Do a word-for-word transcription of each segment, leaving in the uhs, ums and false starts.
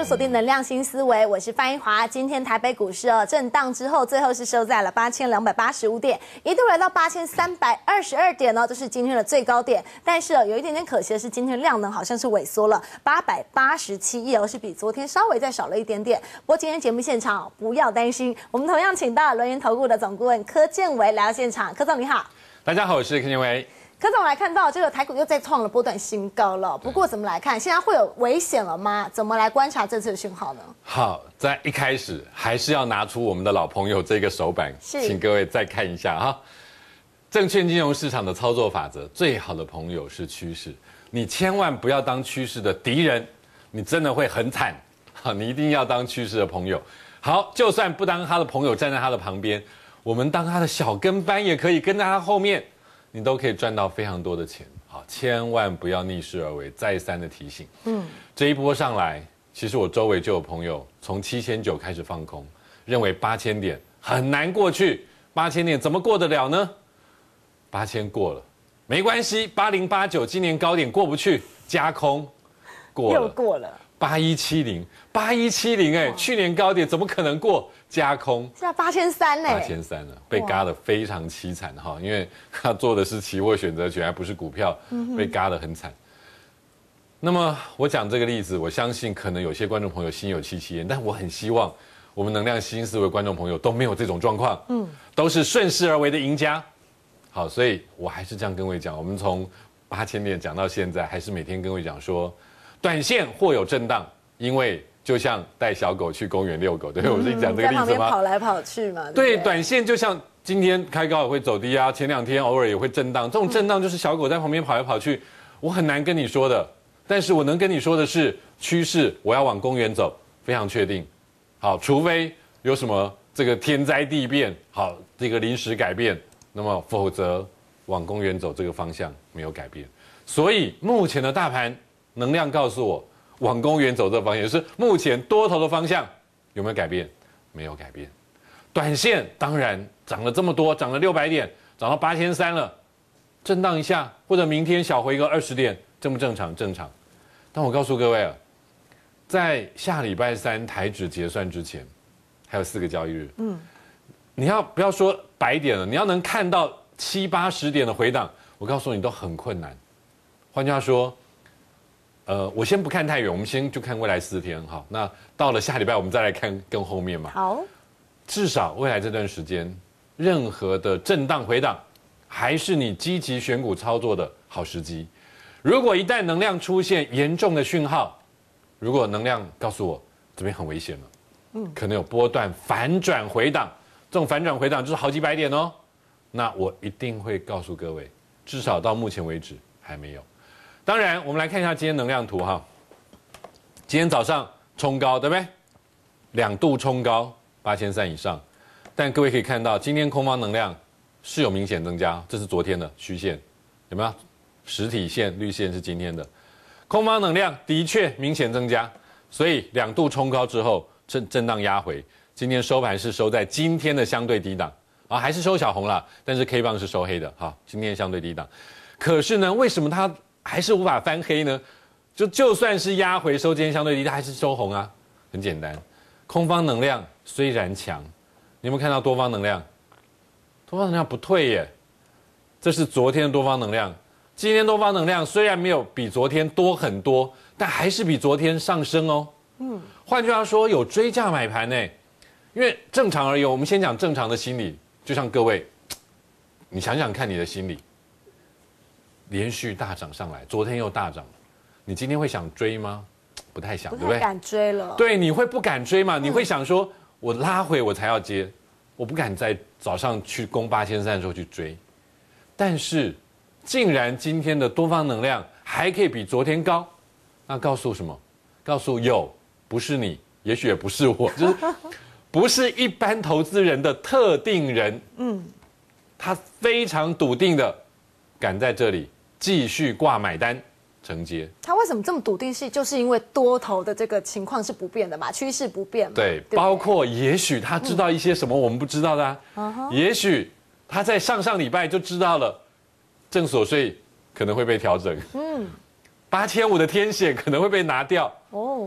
锁定能量新思维，我是范一华。今天台北股市哦震荡之后，最后是收在了八千两百八十五点，一度来到八千三百二十二点哦，这是今天的最高点。但是哦，有一点点可惜的是，今天量能好像是萎缩了八百八十七亿哦，是比昨天稍微再少了一点点。不过今天节目现场不要担心，我们同样请到了轮源投顾的总顾问柯建维来到现场。柯总你好。 大家好，我是柯建维。 柯总来看到这个台股又再创了波段新高了，不过怎么来看？现在会有危险了吗？怎么来观察这次的讯号呢？ 好，在一开始还是要拿出我们的老朋友这个手板，请各位再看一下哈。证券金融市场的操作法则，最好的朋友是趋势，你千万不要当趋势的敌人，你真的会很惨。好，你一定要当趋势的朋友。好，就算不当他的朋友，站在他的旁边，我们当他的小跟班也可以跟在他后面。你都可以赚到非常多的钱，好，千万不要逆势而为，再三的提醒。嗯，这一波上来，其实我周围就有朋友从七千九开始放空，认为八千点很难过去，八千点怎么过得了呢？八千过了，没关系，八零八九今年高点过不去，加空，过了， 又过了。八一七零，八一七零，哎，去年高点怎么可能过？加空， 现在八千三呢？ 八千三了，被嘎得非常凄惨哈，因为他做的是期货选择权，还不是股票，被嘎得很惨。那么我讲这个例子，我相信可能有些观众朋友心有戚戚焉，但我很希望我们能量新思维观众朋友都没有这种状况，嗯，都是顺势而为的赢家。好，所以我还是这样跟各位讲，我们从八千点讲到现在，还是每天跟各位讲说，短线或有震荡，因为就像带小狗去公园遛狗，对，我是讲这个例子吗？ 在旁边跑来跑去嘛。 对，短线就像今天开高也会走低啊，前两天偶尔也会震荡，这种震荡就是小狗在旁边跑来跑去，我很难跟你说的。但是我能跟你说的是，趋势我要往公园走，非常确定。好，除非有什么这个天灾地变，好，这个临时改变，那么否则往公园走这个方向没有改变。所以目前的大盘能量告诉我，往公园走这个方向是目前多头的方向，有没有改变？没有改变。短线当然涨了这么多，涨了六百点，涨到八千三了，震荡一下，或者明天小回个二十点，正不正常？正常。但我告诉各位啊，在下礼拜三台指结算之前，还有四个交易日，嗯，你要不要说百点了？你要能看到七八十点的回档，我告诉你都很困难。换句话说。呃，我先不看太远，我们先就看未来四天哈。那到了下礼拜，我们再来看更后面嘛。 好， 至少未来这段时间，任何的震荡回档，还是你积极选股操作的好时机。如果一旦能量出现严重的讯号，如果能量告诉我这边很危险了，嗯，可能有波段反转回档，这种反转回档就是好几百点哦。那我一定会告诉各位，至少到目前为止还没有。当然，我们来看一下今天能量图哈。今天早上冲高，对不对？两度冲高，八千三以上。但各位可以看到，今天空方能量是有明显增加，这是昨天的虚线，有没有？实体线绿线是今天的，空方能量的确明显增加，所以两度冲高之后震震荡压回，今天收盘是收在今天的相对低档啊，还是收小红了，但是 K 棒是收黑的，好，今天相对低档。可是呢，为什么它还是无法翻黑呢？就就算是压回收今天相对低，它还是收红啊。很简单，空方能量虽然强，你有没有看到多方能量？多方能量不退耶，这是昨天的多方能量。今天多方能量虽然没有比昨天多很多，但还是比昨天上升哦。嗯，换句话说，有追价买盘呢。因为正常而言，我们先讲正常的心理，就像各位，你想想看你的心理。连续大涨上来，昨天又大涨，你今天会想追吗？不太想，对不对？ 不敢追了。 对，你会不敢追嘛？你会想说，我拉回我才要接，我不敢在早上去攻八千三的时候去追。但是，竟然今天的多方能量还可以比昨天高，那告诉什么？告诉有，不是你，也许也不是我，就是不是一般投资人的特定人。嗯，他非常笃定的敢在这里。继续挂买单承接， 他为什么这么笃定？是就是因为多头的这个情况是不变的嘛，趋势不变嘛。 对，对包括也许他知道一些什么我们不知道的、啊，嗯、也许他在上上礼拜就知道了，正所税可能会被调整，嗯，八千五的天险可能会被拿掉，哦，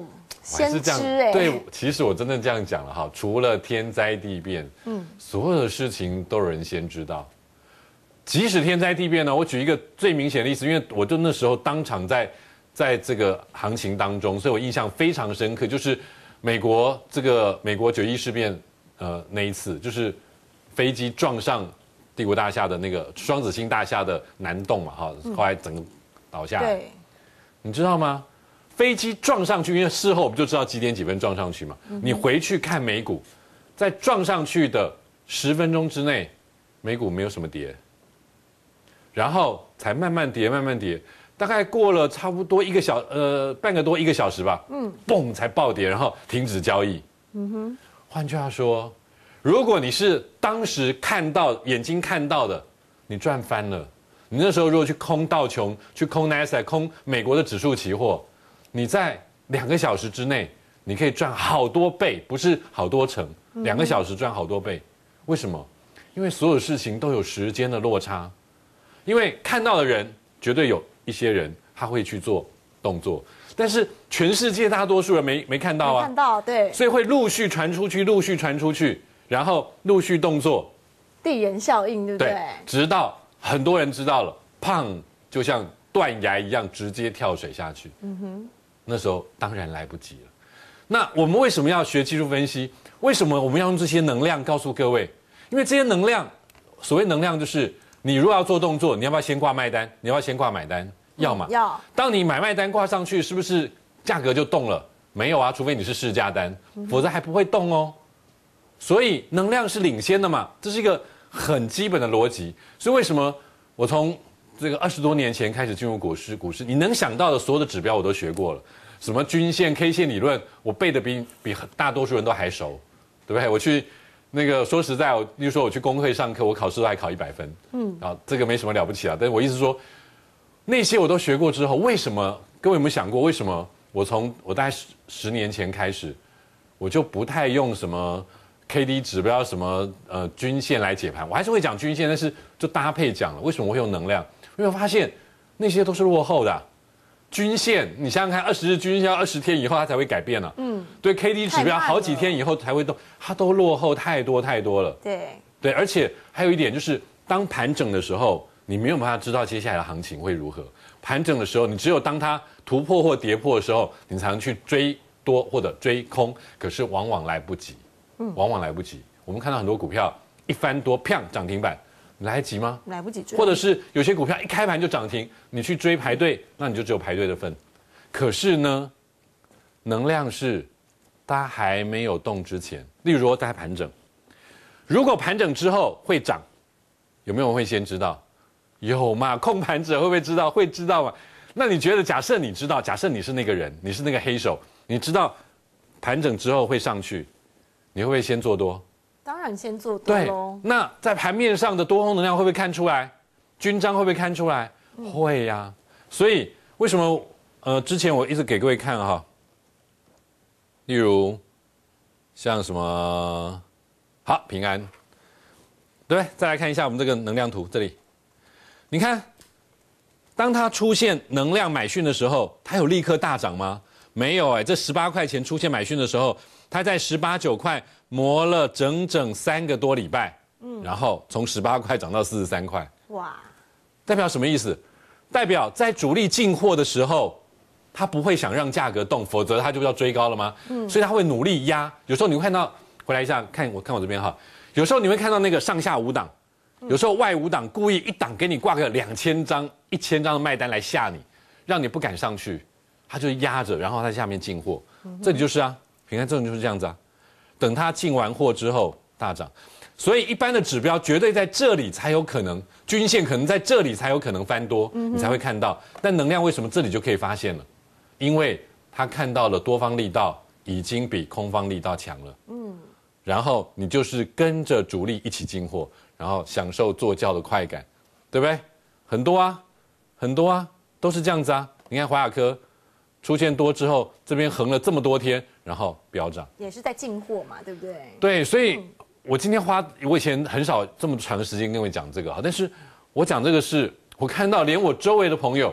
先知哎，对，其实我真的这样讲了哈，除了天灾地变，嗯，所有的事情都有人先知道。即使天灾地变呢，我举一个最明显的例子，因为我就那时候当场在在这个行情当中，所以我印象非常深刻，就是美国这个美国九一事变，呃，那一次就是飞机撞上帝国大厦的那个双子星大厦的南栋嘛，哈，后来整个倒下来。对，你知道吗？飞机撞上去，因为事后我们就知道几点几分撞上去嘛。嗯、你回去看美股，在撞上去的十分钟之内，美股没有什么跌，然后才慢慢跌，慢慢跌，大概过了差不多一个小呃半个多一个小时吧，嗯，嘣才暴跌，然后停止交易。嗯哼，换句话说，如果你是当时看到眼睛看到的，你赚翻了。你那时候如果去空道琼，去空 Nasdaq， 空美国的指数期货。你在两个小时之内，你可以赚好多倍，不是好多成，两个小时赚好多倍。为什么？因为所有事情都有时间的落差，因为看到的人绝对有一些人他会去做动作，但是全世界大多数人没没看到啊， 没看到，对， 所以会陆续传出去，陆续传出去，然后陆续动作， 递延效应，对不对？对， 直到很多人知道了，砰，就像断崖一样，直接跳水下去。嗯哼。那时候当然来不及了。那我们为什么要学技术分析？为什么我们要用这些能量告诉各位？因为这些能量，所谓能量就是你如果要做动作，你要不要先挂卖单？你要不要先挂买单？要嘛？ 要。 当你买卖单挂上去，是不是价格就动了？没有啊，除非你是市价单，否则还不会动哦。所以能量是领先的嘛，这是一个很基本的逻辑。所以为什么我从这个二十多年前开始进入股市，股市你能想到的所有的指标我都学过了，什么均线、K 线理论，我背的比比大多数人都还熟，对不对？我去那个说实在，我例如说我去公会上课，我考试都还考一百分，嗯，啊，这个没什么了不起啊。但是我意思说，那些我都学过之后，为什么各位有没有想过，为什么我从我大概十十年前开始，我就不太用什么 K D 指标、什么呃均线来解盘，我还是会讲均线，但是就搭配讲了。为什么我会用能量？因为我发现那些都是落后的、啊，均线你想想看，二十日均线要二十天以后它才会改变啊。嗯，对 ，K D 指标好几天以后才会动，它都落后太多太多了。 对对，而且还有一点就是，当盘整的时候，你没有办法知道接下来的行情会如何。盘整的时候，你只有当它突破或跌破的时候，你才能去追多或者追空，可是往往来不及，嗯，往往来不及。我们看到很多股票一翻多，砰涨停板。来得及吗？ 来不及追， 或者是有些股票一开盘就涨停，你去追排队，那你就只有排队的份。可是呢，能量是它还没有动之前，例如说在盘整，如果盘整之后会涨，有没有人会先知道？有嘛？控盘者会不会知道？会知道嘛？那你觉得，假设你知道，假设你是那个人，你是那个黑手，你知道盘整之后会上去，你会不会先做多？ 当然先做多喽。 那在盘面上的多空能量会不会看出来？均章会不会看出来？嗯、会呀、啊。所以为什么呃之前我一直给各位看哈，例如像什么好平安，对不对？再来看一下我们这个能量图，这里你看，当它出现能量买讯的时候，它有立刻大涨吗？没有哎、欸，这十八块钱出现买讯的时候，它在十八九块。磨了整整三个多礼拜，嗯，然后从十八块涨到四十三块，哇，代表什么意思？代表在主力进货的时候，他不会想让价格动，否则他就要追高了吗？嗯，所以他会努力压。有时候你会看到，回来一下看我看我这边哈，有时候你会看到那个上下五档，有时候外五档故意一档给你挂个两千张、一千张的卖单来吓你，让你不敢上去，他就压着，然后在下面进货。嗯、这里就是啊，平安这种就是这样子啊。等它进完货之后大涨，所以一般的指标绝对在这里才有可能，均线可能在这里才有可能翻多，你才会看到。但能量为什么这里就可以发现了？因为他看到了多方力道已经比空方力道强了，嗯，然后你就是跟着主力一起进货，然后享受做教的快感，对不对？很多啊，很多啊，都是这样子啊。你看华亚科出现多之后，这边横了这么多天。然后飙涨， 也是在进货嘛，对不对？ 对，所以我今天花我以前很少这么长的时间跟你讲这个啊，但是我讲这个是我看到连我周围的朋友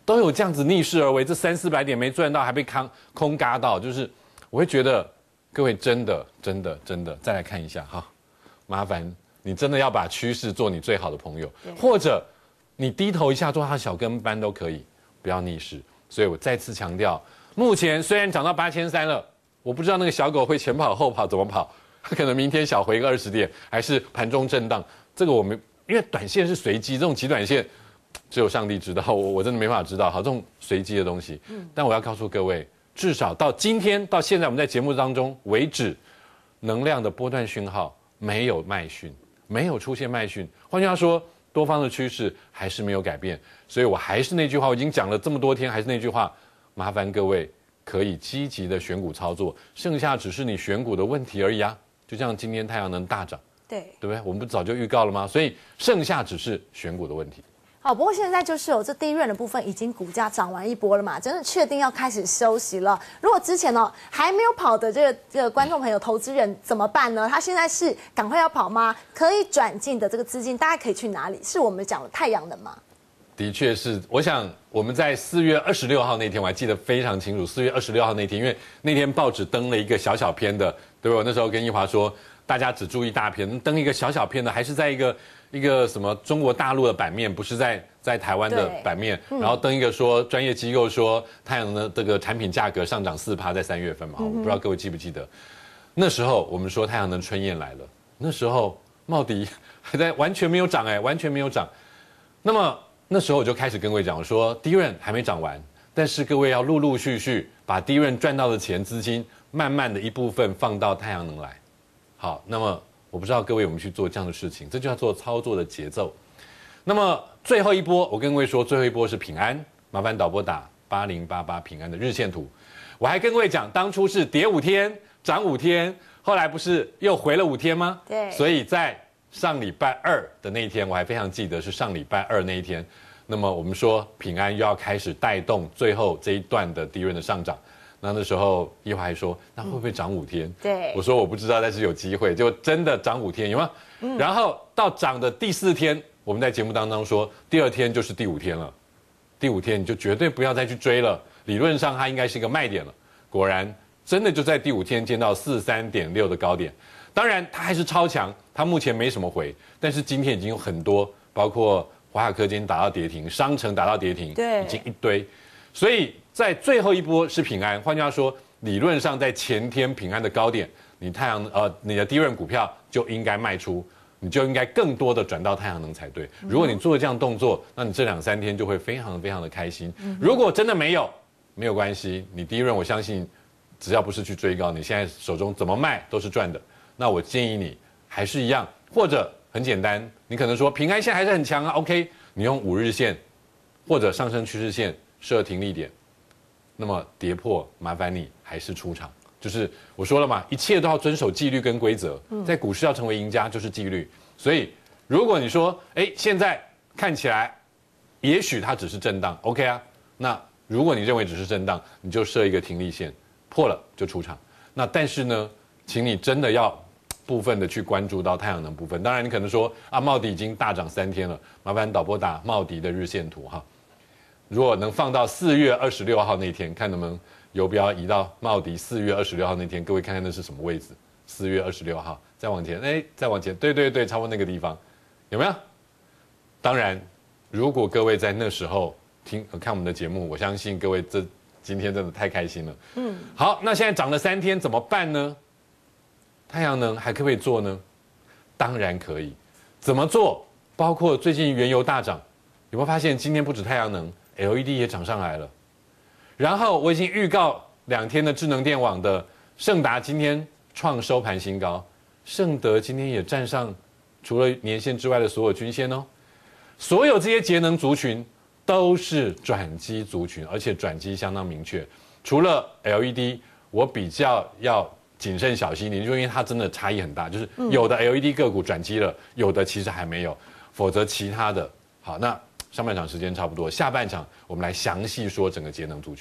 都有这样子逆势而为，这三四百点没赚到，还被空空嘎到，就是我会觉得各位真的真的真的再来看一下哈，麻烦你真的要把趋势做你最好的朋友，或者你低头一下做他小跟班都可以，不要逆势。所以我再次强调，目前虽然涨到八千三了，我不知道那个小狗会前跑后跑怎么跑，它可能明天小回个二十点，还是盘中震荡，这个我们因为短线是随机，这种极短线只有上帝知道，我我真的没办法知道，好这种随机的东西。嗯，但我要告诉各位，至少到今天到现在我们在节目当中为止，能量的波段讯号没有卖讯，没有出现卖讯，换句话说，多方的趋势还是没有改变。所以我还是那句话，我已经讲了这么多天，还是那句话，麻烦各位可以积极的选股操作，剩下只是你选股的问题而已啊。就像今天太阳能大涨，对对不对？我们不早就预告了吗？所以剩下只是选股的问题。 好，不过现在就是有这低润的部分已经股价涨完一波了嘛，真的确定要开始休息了。如果之前哦还没有跑的这个这个观众朋友、投资人怎么办呢？他现在是赶快要跑吗？可以转进的这个资金，大家可以去哪里？是我们讲的太阳能吗？ 的确是，我想我们在四月二十六号那天，我还记得非常清楚。四月二十六号那天，因为那天报纸登了一个小小篇的，对吧？我那时候跟一华说，大家只注意大篇，登一个小小篇的，还是在一个一个什么中国大陆的版面，不是在在台湾的版面。嗯、然后登一个说，专业机构说太阳能的这个产品价格上涨四趴，在三月份嘛，我不知道各位记不记得，那时候我们说太阳能春燕来了，那时候茂迪还在完全没有涨，哎，完全没有涨。那么那时候我就开始跟各位讲，我说低润还没涨完，但是各位要陆陆续续把低润赚到的钱资金，慢慢的一部分放到太阳能来。好，那么我不知道各位有没有去做这样的事情，这就要做操作的节奏。那么最后一波，我跟各位说，最后一波是平安，麻烦导播打八零八八平安的日线图。我还跟各位讲，当初是跌五天，涨五天，后来不是又回了五天吗？对，所以在上礼拜二的那一天，我还非常记得是上礼拜二那一天。那么我们说平安又要开始带动最后这一段的低润的上涨。那那时候一华还说，那会不会涨五天？对，我说我不知道，但是有机会，就真的涨五天，有吗？嗯。然后到涨的第四天，我们在节目当中说，第二天就是第五天了。第五天你就绝对不要再去追了，理论上它应该是一个卖点了。果然，真的就在第五天见到四三点六的高点。当然，它还是超强，它目前没什么回，但是今天已经有很多，包括华夏科今天打到跌停，商城打到跌停，对，已经一堆。所以在最后一波是平安，换句话说，理论上在前天平安的高点，你太阳呃你的低润股票就应该卖出，你就应该更多的转到太阳能才对。如果你做这样动作，那你这两三天就会非常非常的开心。如果真的没有，没有关系，你低润我相信，只要不是去追高，你现在手中怎么卖都是赚的。那我建议你还是一样，或者很简单，你可能说平安线还是很强啊 ，OK， 你用五日线或者上升趋势线设停利点，那么跌破麻烦你还是出场。就是我说了嘛，一切都要遵守纪律跟规则，在股市要成为赢家就是纪律。所以如果你说，哎，现在看起来也许它只是震荡 ，OK 啊，那如果你认为只是震荡，你就设一个停利线，破了就出场。那但是呢，请你真的要部分的去关注到太阳能部分。当然你可能说啊，茂迪已经大涨三天了，麻烦导播打茂迪的日线图哈。如果能放到四月二十六号那天，看能不能游标移到茂迪四月二十六号那天，各位看看那是什么位置？四月二十六号，再往前，哎，再往前，对对对，差不多那个地方，有没有？当然，如果各位在那时候听看我们的节目，我相信各位这今天真的太开心了。嗯，好，那现在涨了三天怎么办呢？太阳能还可不可以做呢？当然可以。怎么做？包括最近原油大涨，有没有发现今天不止太阳能 ，L E D 也涨上来了。然后我已经预告两天的智能电网的盛达今天创收盘新高，盛德今天也站上除了年线之外的所有均线哦。所有这些节能族群都是转机族群，而且转机相当明确。除了 L E D， 我比较要谨慎小心一点，就因为它真的差异很大，就是有的 L E D 个股转机了，有的其实还没有，否则其他的好。那上半场时间差不多，下半场我们来详细说整个节能族群。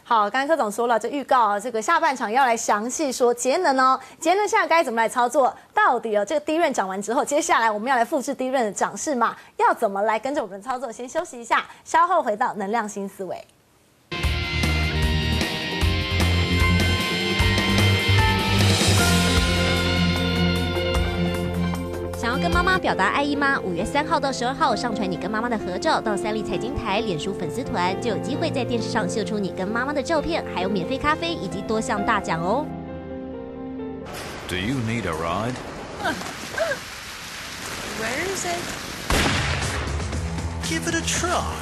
好，刚刚柯总说了，这预告啊，这个下半场要来详细说节能哦，节能下该怎么来操作？到底哦，这个低润涨完之后，接下来我们要来复制低润的涨势嘛？要怎么来跟着我们操作？先休息一下，稍后回到能量新思维。 想要跟妈妈表达爱意吗？五月三号到十二号上传你跟妈妈的合照到三立财经台脸书粉丝团，就有机会在电视上秀出你跟妈妈的照片，还有免费咖啡以及多项大奖哦。 Do you need a ride? Where is it? Give it a try.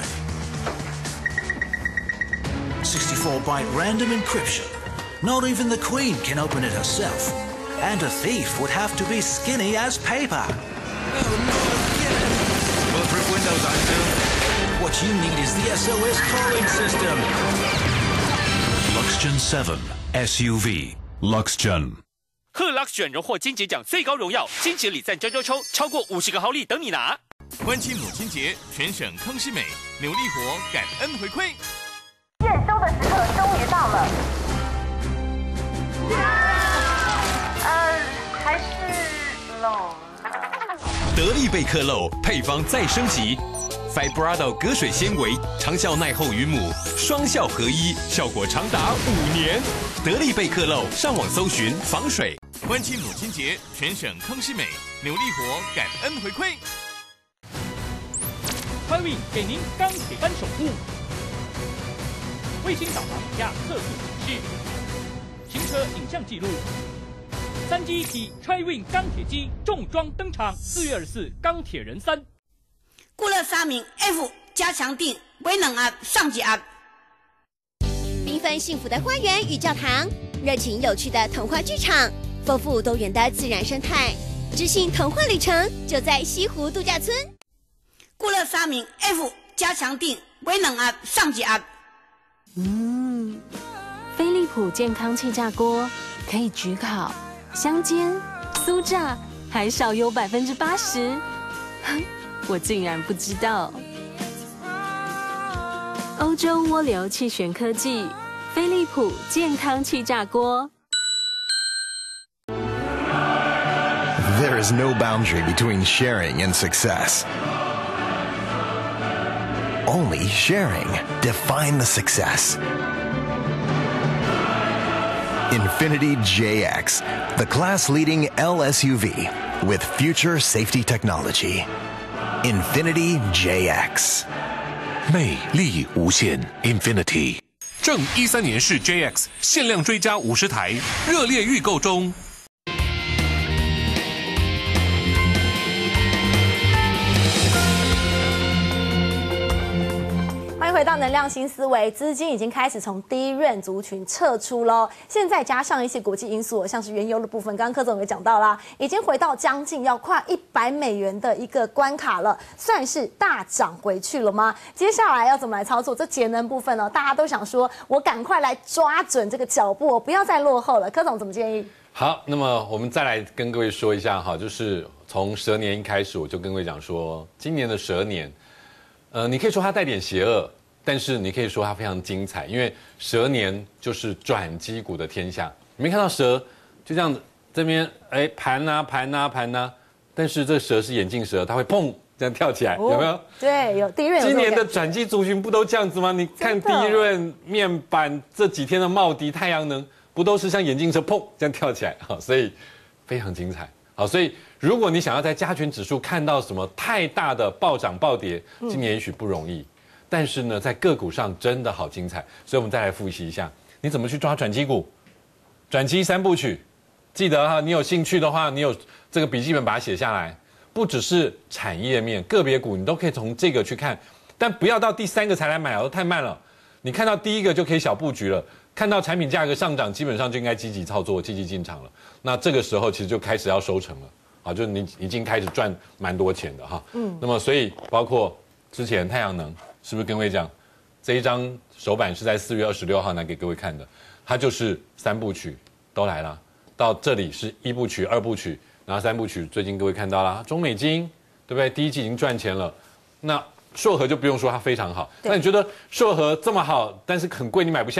sixty-four byte random encryption. Not even the Queen can open it herself. And a thief would have to be skinny as paper. Oh no, get it! Bulletproof windows, I assume. What you need is the S O S calling system. Luxgen seven S U V Luxgen。 贺 Lux 选荣获金节奖最高荣耀，金节礼赞周周抽，超过五十个好礼等你拿。 关心母亲节，全省康师美扭力活感恩回馈。 验收的时刻终于到了。呃，还是漏。 得力贝克漏配方再升级 ，Fibrado 隔水纤维，长效耐候于母，双效合一，效果长达五年。得力贝克漏，上网搜寻防水。 关心母亲节，全省康师美扭力活感恩回馈。 宽运给您钢铁般守护。卫星导航以下测速指示，行车影像记录。三机一体 Tri-Wing 钢铁机重装登场，四月二十四钢铁人三。 固乐沙明 F 加强定微能啊上级啊。 缤纷幸福的花园与教堂，热情有趣的童话剧场，丰富多元的自然生态，知性童话旅程就在西湖度假村。 固乐沙明 F 加强定微能啊上级啊。 嗯，飞利浦健康气炸锅可以焗烤、香煎、酥炸，还少油百分之八十。我竟然不知道。欧洲涡流气旋科技，飞利浦健康气炸锅。 There is no boundary between sharing and success. Only sharing define the success. Infiniti J X, the class-leading L S U V with future safety technology. Infiniti J X. 魅力无限 Infiniti。正一三年式 J X 限量追加五十台，热烈预购中。 回到能量新思维，资金已经开始从低润族群撤出喽。现在加上一些国际因素，像是原油的部分，刚刚柯总也讲到啦，已经回到将近要跨一百美元的一个关卡了，算是大涨回去了吗？接下来要怎么来操作这节能部分呢？大家都想说，我赶快来抓准这个脚步，不要再落后了。柯总怎么建议？ 好，那么我们再来跟各位说一下哈，就是从蛇年一开始，我就跟各位讲说，今年的蛇年，呃，你可以说它带点邪恶。但是你可以说它非常精彩，因为蛇年就是转机股的天下。你没看到蛇就这样子这边哎盘啊盘啊盘啊，但是这蛇是眼镜蛇，它会砰这样跳起来，哦、有没有？ 对，有低润。 今年的转机族群不都这样子吗？你看低润、面板这几天的茂迪、太阳能，不都是像眼镜蛇砰这样跳起来？好，所以非常精彩。好，所以如果你想要在加权指数看到什么太大的暴涨暴跌，今年也许不容易。嗯，但是呢，在个股上真的好精彩，所以我们再来复习一下，你怎么去抓转机股？转机三部曲，记得哈，你有兴趣的话，你有这个笔记本把它写下来，不只是产业面，个别股你都可以从这个去看，但不要到第三个才来买哦，太慢了。你看到第一个就可以小布局了，看到产品价格上涨，基本上就应该积极操作、积极进场了。那这个时候其实就开始要收成了，啊，就是你已经开始赚蛮多钱的哈。嗯，那么所以包括之前太阳能。是不是跟各位讲，这一张手板是在四月二十六号拿给各位看的，它就是三部曲都来了，到这里是一部曲、二部曲，然后三部曲，最近各位看到了中美金，对不对？第一季已经赚钱了，那硕禾就不用说它非常好，那你觉得硕禾这么好，但是很贵，你买不下，你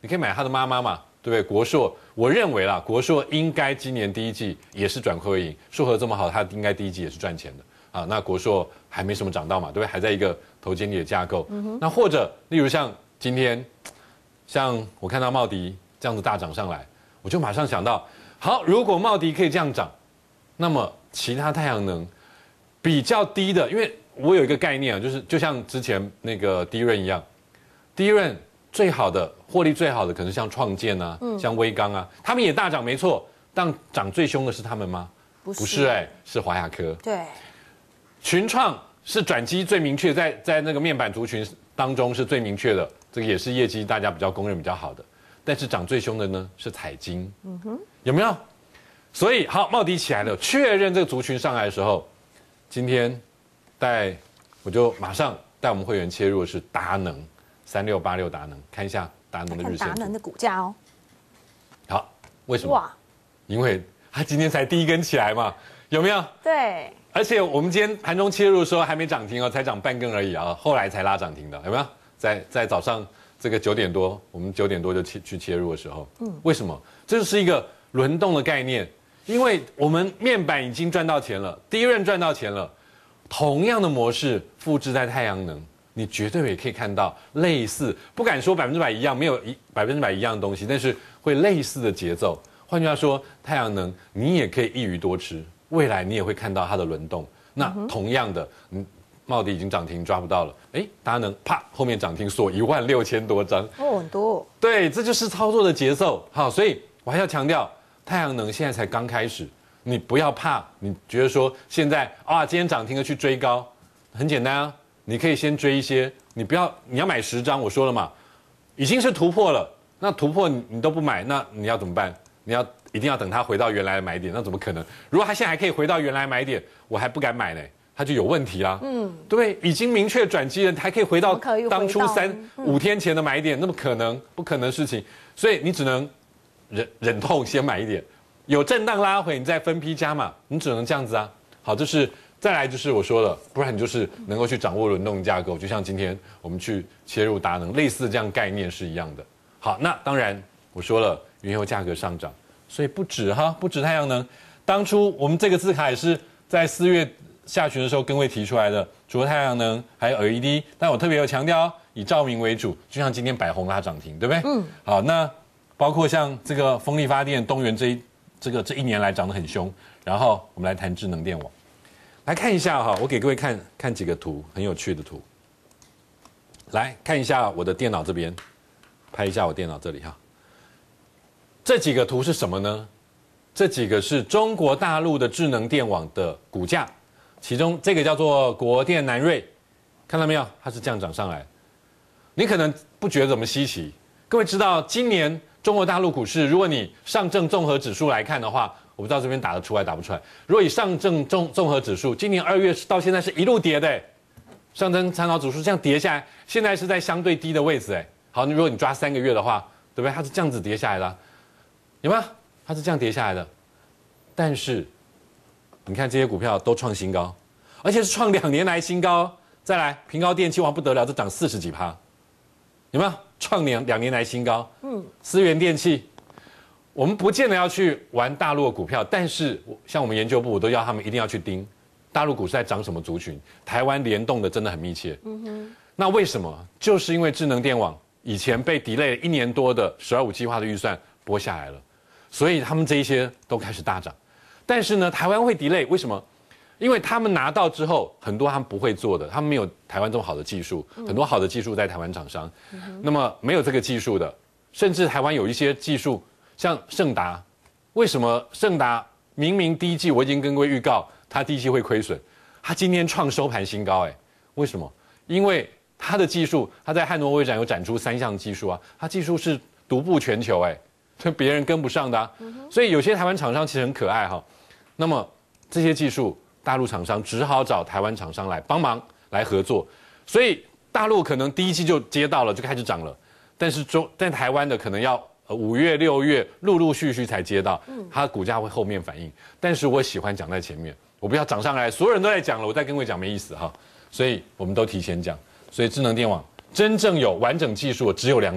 你可以买它的妈妈嘛，对不对？国硕，我认为啦，国硕应该今年第一季也是转亏为盈，硕禾这么好，它应该第一季也是赚钱的啊。那国硕还没什么涨到嘛，对不对？还在一个头肩底的架构。嗯、那或者例如像今天，像我看到茂迪这样子大涨上来，我就马上想到，好，如果茂迪可以这样涨，那么其他太阳能比较低的，因为我有一个概念啊，就是就像之前那个第一润一样，第一润最好的获利最好的可能像创建啊，嗯、像威刚啊，他们也大涨没错，但涨最凶的是他们吗？ 不是， 不是哎、欸，是华亚科。 对， 群创是转机最明确，在在那个面板族群当中是最明确的，这个也是业绩大家比较公认比较好的。但是涨最凶的呢是彩晶，嗯哼，有没有？所以好，茂迪起来了，确认这个族群上来的时候，今天带我就马上带我们会员切入的是达能三六八六达能，看一下达能的日线图。 达能的股价哦。 好，为什么？ 哇， 因为它今天才第一根起来嘛，有没有？ 对。 而且我们今天盘中切入的时候还没涨停哦，才涨半根而已啊，后来才拉涨停的，有没有？在在早上这个九点多，我们九点多就切去切入的时候，嗯，为什么？这就是一个轮动的概念，因为我们面板已经赚到钱了，第一润赚到钱了，同样的模式复制在太阳能，你绝对也可以看到类似，不敢说百分之百一样，没有一百分之百一样的东西，但是会类似的节奏。换句话说，太阳能你也可以一鱼多吃。未来你也会看到它的轮动。那同样的，嗯，茂迪已经涨停抓不到了，哎，达能啪后面涨停锁一万六千多张， 哦，很多。 对，这就是操作的节奏。好，所以我还要强调，太阳能现在才刚开始，你不要怕，你觉得说现在啊今天涨停了去追高，很简单啊，你可以先追一些，你不要你要买十张，我说了嘛，已经是突破了，那突破你你都不买，那你要怎么办？你要一定要等它回到原来的买点，那怎么可能？如果它现在还可以回到原来买点，我还不敢买呢，它就有问题啦。嗯，对，已经明确转机了，还可以回到当初三五天前的买点，那么可能不可能的事情？所以你只能忍忍痛先买一点，有震荡拉回，你再分批加码，你只能这样子啊。好，这是再来就是我说了，不然你就是能够去掌握轮动架构，就像今天我们去切入达能，类似这样概念是一样的。好，那当然我说了。原油价格上涨，所以不止哈，不止太阳能。当初我们这个字卡也是在四月下旬的时候跟位提出来的，除了太阳能，还有 L E D。但我特别有强调，以照明为主，就像今天百宏拉涨停，对不对？嗯。好，那包括像这个风力发电、东元这一这个这一年来涨得很凶。然后我们来谈智能电网，来看一下哈，我给各位看看几个图，很有趣的图。来看一下我的电脑这边，拍一下我电脑这里哈。这几个图是什么呢？这几个是中国大陆的智能电网的股价，其中这个叫做国电南锐，看到没有？它是这样涨上来。你可能不觉得怎么稀奇，各位知道今年中国大陆股市，如果你上证综合指数来看的话，我不知道这边打得出来打不出来。如果以上证综综合指数，今年二月到现在是一路跌的，上证参考指数这样跌下来，现在是在相对低的位置，哎，好，如果你抓三个月的话，对不对？它是这样子跌下来的。有没有？它是这样跌下来的，但是你看这些股票都创新高，而且是创两年来新高。再来，平高电气哇不得了，这涨四十几趴，有没有？创两两年来新高。嗯，思源电器，我们不见得要去玩大陆的股票，但是像我们研究部，我都要他们一定要去盯大陆股市在涨什么族群，台湾联动的真的很密切。嗯哼，那为什么？就是因为智能电网以前被 delay 了一年多的十二五计划的预算拨下来了。所以他们这一些都开始大涨，但是呢，台湾会 delay， 为什么？因为他们拿到之后，很多他们不会做的，他们没有台湾这么好的技术，很多好的技术在台湾厂商，嗯、那么没有这个技术的，甚至台湾有一些技术，像盛达，为什么盛达明明第一季我已经跟各位预告，它第一季会亏损，它今天创收盘新高，哎，为什么？因为它的技术，它在汉诺威展有展出三项技术啊，它技术是独步全球，哎。所以别人跟不上的、啊，所以有些台湾厂商其实很可爱哈。那么这些技术，大陆厂商只好找台湾厂商来帮忙来合作。所以大陆可能第一季就接到了，就开始涨了。但是中在台湾的可能要呃五月六月陆陆续续才接到，它的股价会后面反应。但是我喜欢讲在前面，我不要涨上来，所有人都在讲了，我再跟各位讲没意思哈。所以我们都提前讲。所以智能电网真正有完整技术的只有两档。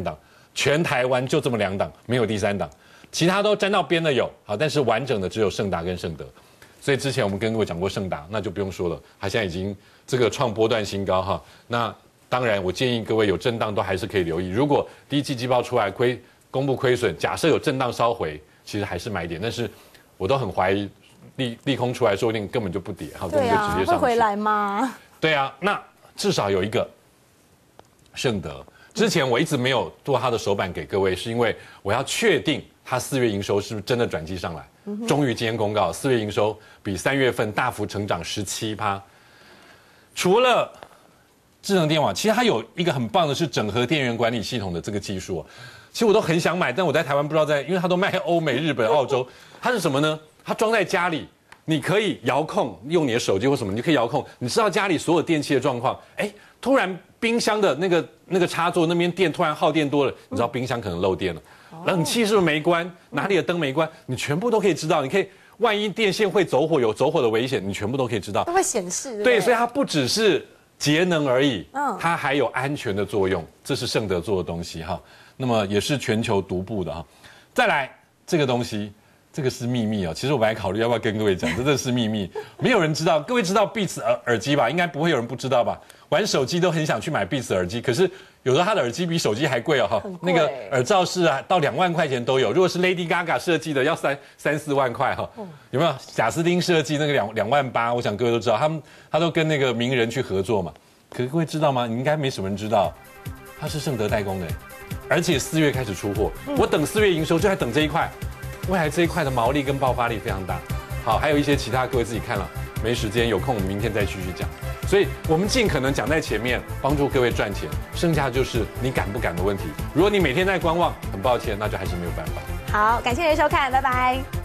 全台湾就这么两档，没有第三档，其他都沾到边的有，好，但是完整的只有盛达跟盛德。所以之前我们跟各位讲过盛达，那就不用说了，它现在已经这个创波段新高哈。那当然，我建议各位有震荡都还是可以留意。如果第一季季报出来亏公布亏损，假设有震荡稍回，其实还是买点。但是我都很怀疑利利空出来，说不定根本就不跌，好，根本就直接上去。 会回来吗？ 对啊，那至少有一个盛德。之前我一直没有做它的手板给各位，是因为我要确定它四月营收是不是真的转机上来。终于今天公告，四月营收比三月份大幅成长十七趴。除了智能电网，其实它有一个很棒的是整合电源管理系统的这个技术。其实我都很想买，但我在台湾不知道在，因为它都卖欧美、日本、澳洲。它是什么呢？它装在家里，你可以遥控，用你的手机或什么，你就可以遥控，你知道家里所有电器的状况。哎，突然冰箱的那个那个插座那边电突然耗电多了，你知道冰箱可能漏电了。冷气是不是没关？哪里的灯没关？你全部都可以知道。你可以，万一电线会走火，有走火的危险，你全部都可以知道。 都会显示。对， 对，所以它不只是节能而已， 嗯， 它还有安全的作用。这是盛德做的东西哈，那么也是全球独步的哈。再来这个东西，这个是秘密哦。其实我本来考虑要不要跟各位讲，这真的是秘密，没有人知道。各位知道 Beats 耳耳机吧？应该不会有人不知道吧？玩手机都很想去买 Beats 耳机，可是有的它的耳机比手机还贵哦，哈，那个耳罩式啊，到两万块钱都有。如果是 Lady Gaga 设计的，要三三四万块哈，有没有？贾斯汀设计那个两两万八，我想各位都知道，他们他都跟那个名人去合作嘛。可是各位知道吗？你应该没什么人知道，他是盛德代工的，而且四月开始出货，我等四月营收就在等这一块，未来这一块的毛利跟爆发力非常大。好，还有一些其他各位自己看了，没时间，有空我们明天再继续讲。所以我们尽可能讲在前面，帮助各位赚钱，剩下就是你敢不敢的问题。如果你每天在观望，很抱歉，那就还是没有办法。 好，感谢您的收看，拜拜。